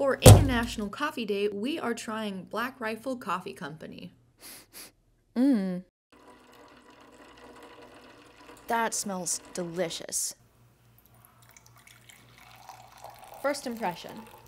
For International Coffee Day, we are trying Black Rifle Coffee Company. That smells delicious. First impression.